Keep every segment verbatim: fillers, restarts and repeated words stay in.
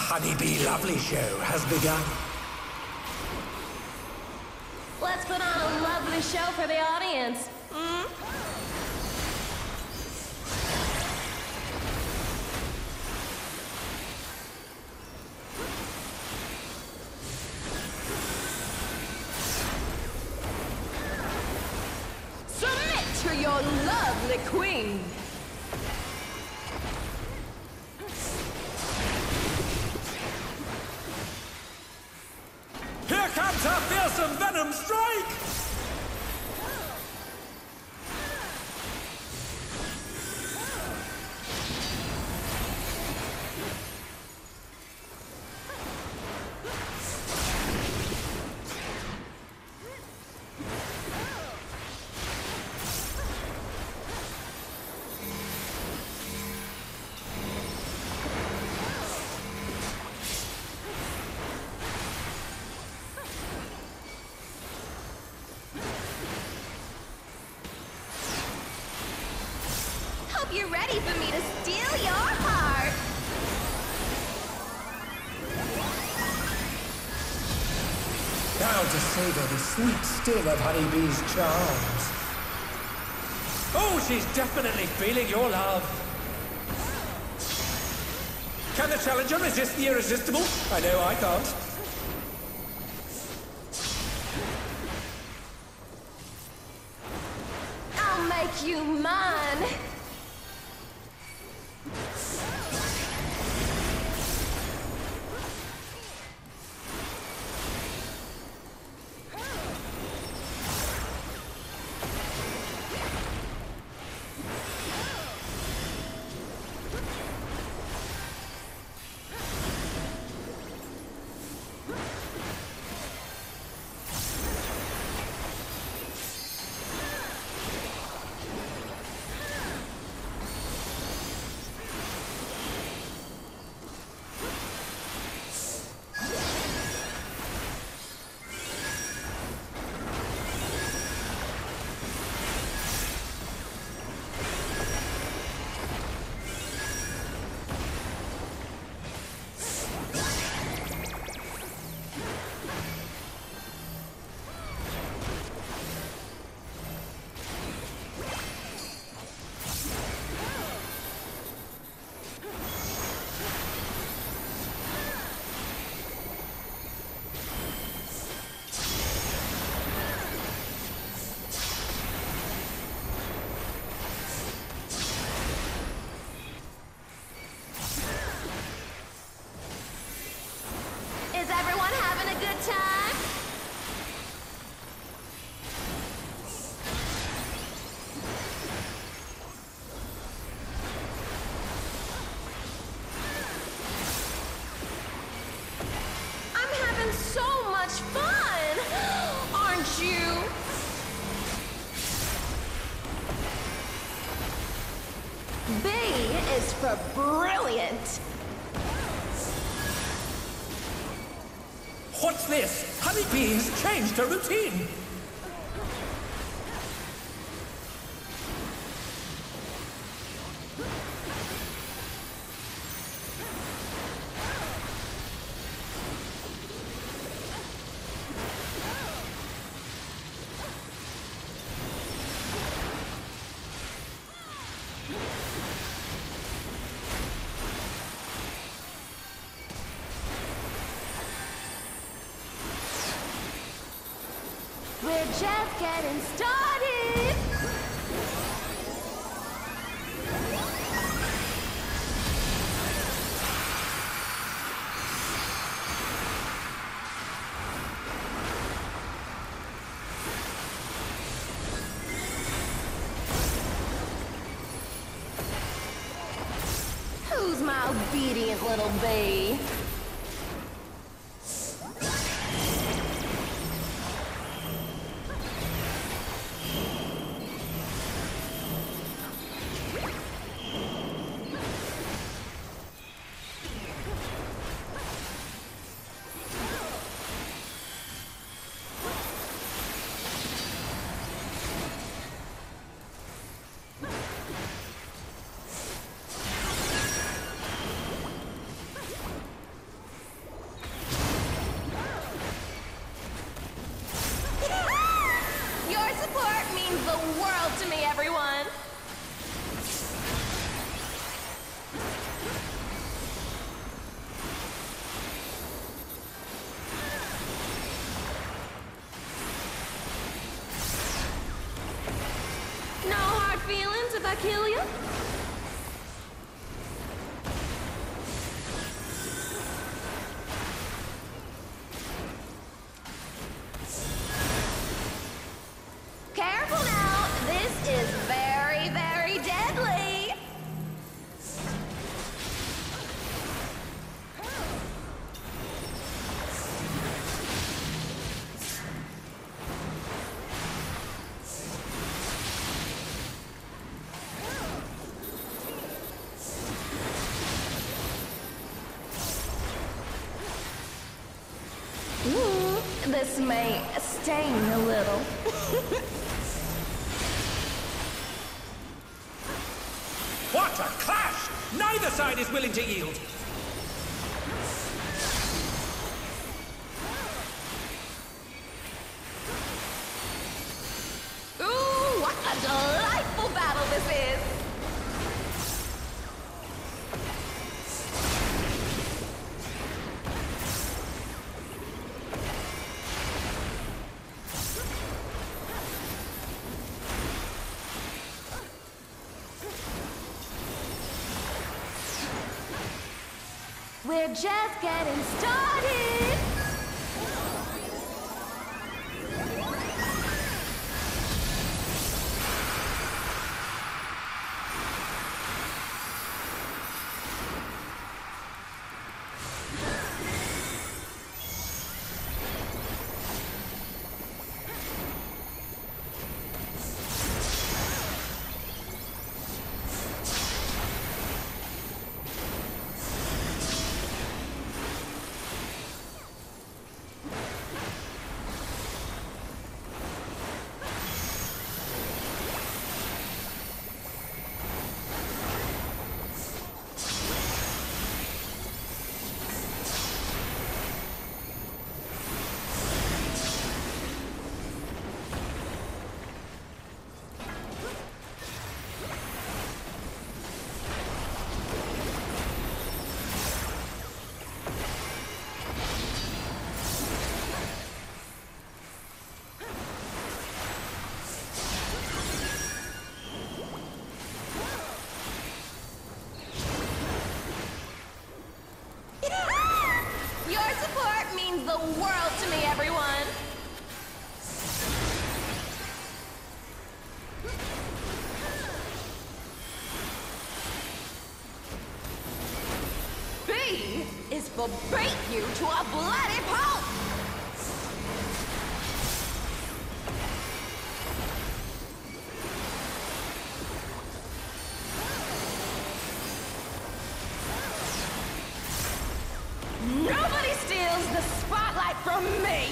Honeybee Lovely Show has begun. Let's put on a lovely show for the audience. Mm? Submit to your lovely queen. Here comes her fearsome venom strike! You're ready for me to steal your heart. Now to savor the sweet sting of Honeybee's charms. Oh, she's definitely feeling your love. Can the challenger resist the irresistible? I know I can't. I'll make you mine. Is everyone having a good time? I'm having so much fun, aren't you? B is for brilliant. What's this? Honeybee has changed her routine. We're just getting started. Who's my obedient little bee? I kill you? Careful now. This is very, very deadly. Ooh, this may sting a little. What a clash! Neither side is willing to yield. Ooh, what a delightful battle this is! We're just getting started! Your support means the world to me, everyone! B is for beat you to a bloody pulp! Nobody steals the spotlight from me!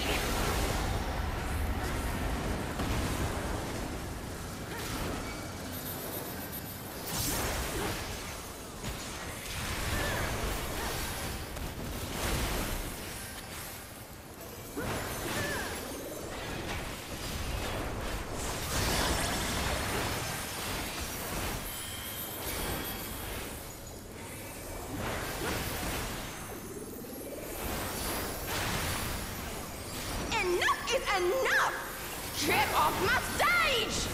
Enough is enough! Get off my stage!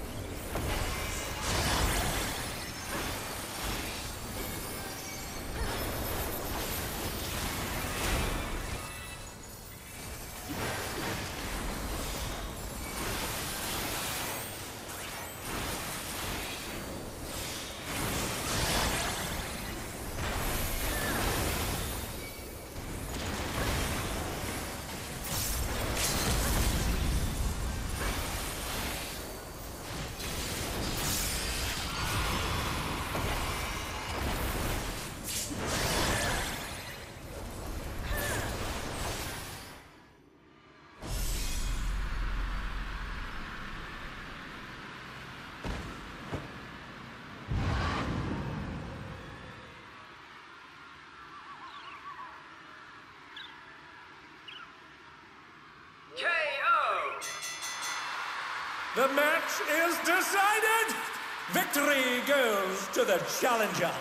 K O! The match is decided! Victory goes to the challenger!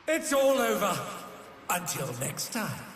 It's all over. Until next time.